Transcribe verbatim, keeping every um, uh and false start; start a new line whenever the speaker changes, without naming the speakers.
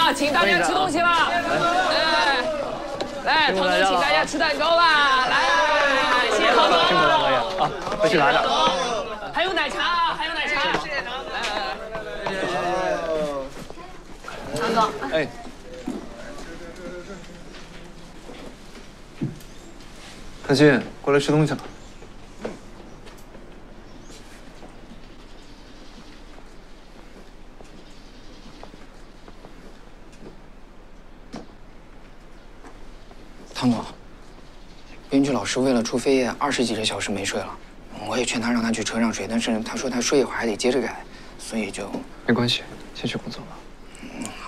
啊，请大家吃东西了。哎，来，唐总，请大家吃蛋糕啦！来，谢谢唐总。
辛苦了，老爷啊，回去拿着。
还有奶茶，还有奶茶。谢谢唐总。来来来。唐总。哎。
可心，过来吃东西了。
唐总，编剧老师为了出扉页，二十几个小时没睡了。我也劝他让他去车上睡，但是他说他睡一会儿还得接着改，所以就……
没关系，先去工作吧。
嗯，